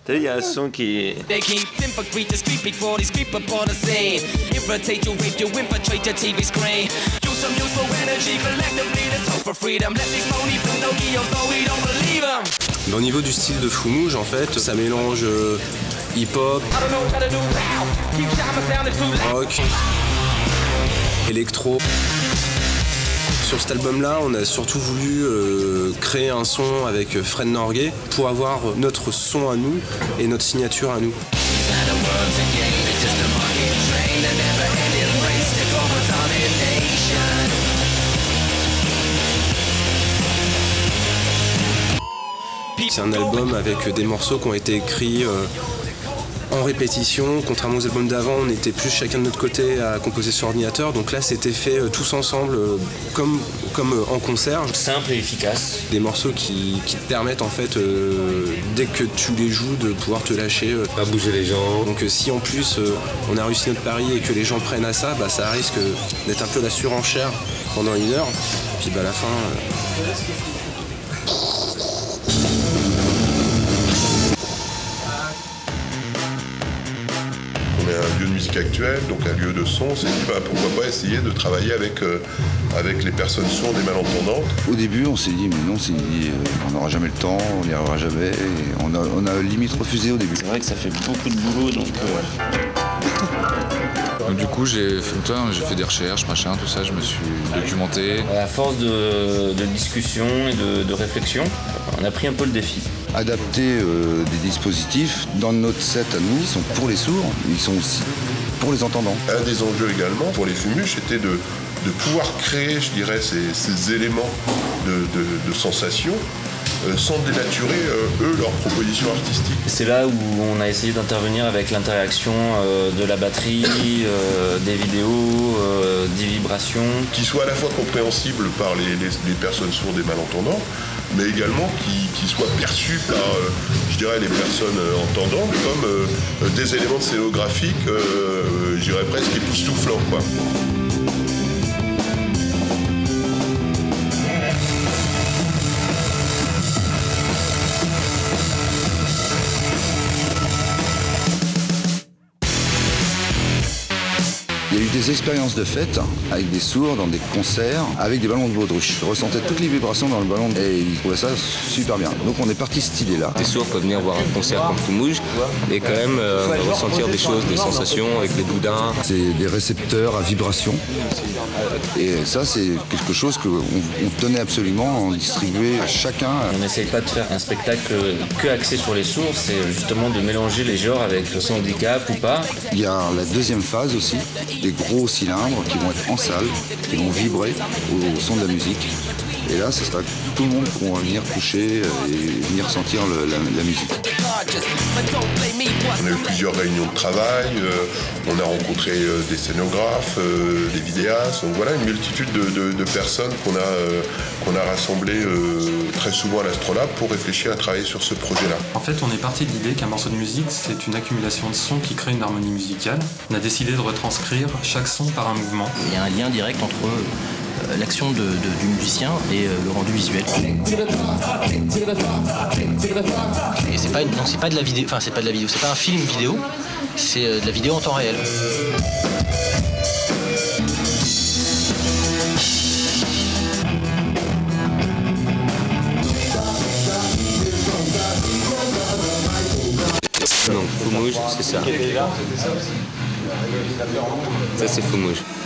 T'as vu, il y a un son qui... Au niveau du style de Foumouge, en fait, ça mélange hip-hop, rock, électro. Sur cet album-là, on a surtout voulu créer un son avec Fred Norgay pour avoir notre son à nous et notre signature à nous. C'est un album avec des morceaux qui ont été écrits en répétition. Contrairement aux albums d'avant, on était plus chacun de notre côté à composer sur ordinateur. Donc là, c'était fait tous ensemble, comme en concert. Simple et efficace. Des morceaux qui te permettent, en fait, dès que tu les joues, de pouvoir te lâcher. Pas bouger les gens. Donc si en plus, on a réussi notre pari et que les gens prennent à ça, bah, ça risque d'être un peu la surenchère pendant 1 heure. Puis bah, à la fin... On est un lieu de musique actuelle, donc un lieu de son, c'est dit, bah, pourquoi pas essayer de travailler avec les personnes sourdes et malentendantes. Au début, on s'est dit, mais non, on n'aura jamais le temps, on n'y arrivera jamais. Et on a limite refusé au début. C'est vrai que ça fait beaucoup de boulot, donc... Donc du coup, j'ai fait des recherches, machin, tout ça, je me suis documenté. À force de discussion et de réflexion, on a pris un peu le défi. Adapter des dispositifs dans notre set à nous, ils sont pour les sourds, mais ils sont aussi pour les entendants. Un des enjeux également pour les Fumuches était de pouvoir créer, je dirais, ces éléments de sensation sans dénaturer, eux, leur proposition artistique. C'est là où on a essayé d'intervenir avec l'interaction de la batterie, des vidéos, des vibrations. Qui soient à la fois compréhensibles par les personnes sourdes et malentendantes, mais également qui soient perçus par, je dirais, les personnes entendantes comme des éléments de scénographique, je dirais presque époustouflants, quoi. Il y a eu des expériences de fête avec des sourds dans des concerts avec des ballons de baudruche. Je ressentais toutes les vibrations dans le ballon et ils trouvaient ça super bien. Donc on est parti cette idée-là. Des sourds peuvent venir voir un concert comme Foumouge et quand même ressentir des choses, des sensations avec les boudins. C'est des récepteurs à vibration. Et ça, c'est quelque chose qu'on tenait absolument à en distribuer chacun. On n'essaye pas de faire un spectacle que axé sur les sourds, c'est justement de mélanger les genres avec son handicap ou pas. Il y a la deuxième phase aussi, des gros cylindres qui vont être en salle, qui vont vibrer au son de la musique. Et là, ce sera tout le monde qui va venir toucher et venir sentir la musique. On a eu plusieurs réunions de travail, on a rencontré des scénographes, des vidéastes, donc voilà une multitude de personnes qu'on a rassemblées très souvent à l'Astrolabe pour réfléchir à travailler sur ce projet-là. En fait, on est parti de l'idée qu'un morceau de musique, c'est une accumulation de sons qui crée une harmonie musicale. On a décidé de retranscrire chaque son par un mouvement. Il y a un lien direct entre l'action du musicien et le rendu visuel. Et c'est pas de la vidéo, enfin c'est pas de la vidéo, c'est pas un film vidéo, c'est de la vidéo en temps réel. Donc Foumouge, c'est ça. Ça c'est Foumouge.